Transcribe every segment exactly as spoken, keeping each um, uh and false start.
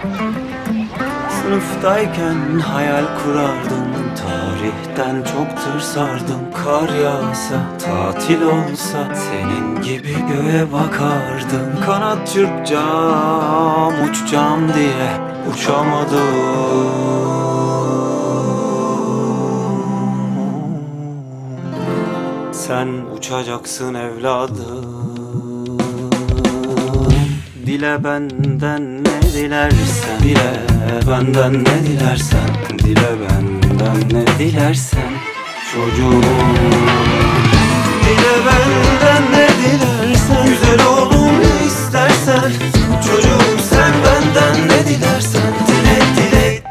Sınıftayken hayal kurardım, tarihten çok tırsardım. Kar yağsa, tatil olsa, senin gibi göğe bakardım. Kanat çırpacağım, uçacağım diye uçamadım. Sen uçacaksın evladım. Dile benden ne dilersen, dile benden ne dilersen, dile benden ne dilersen çocuğum. Dile benden ne dilersen, güzel oğlum ne istersen çocuğum, sen benden ne dilersen dile dile.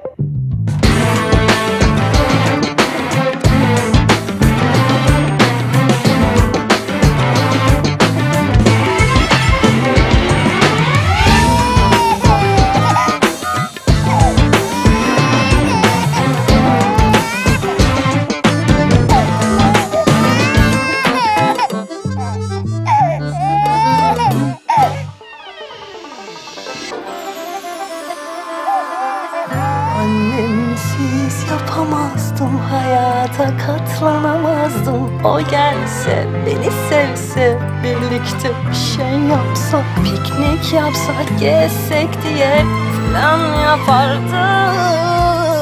Annemsiz yapamazdım, hayata katlanamazdım. O gelse, beni sevse, birlikte bir şey yapsak, piknik yapsak, gezsek diye plan yapardım.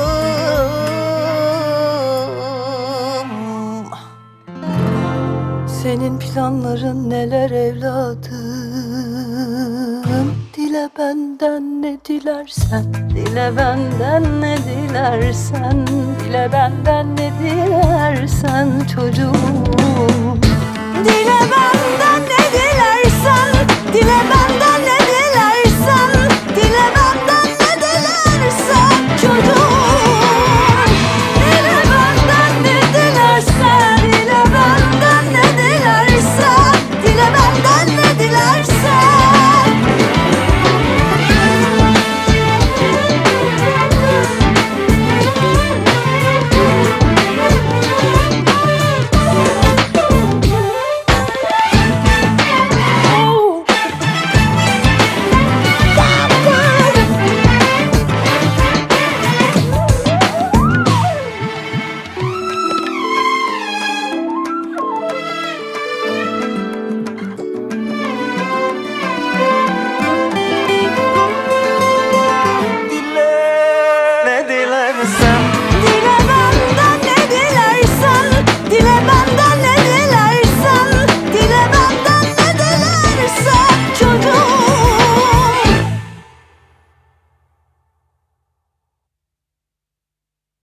Senin planların neler evladım? Dile benden ne dilersen, dile benden ne dilersen, dile benden ne dilersen çocuğum.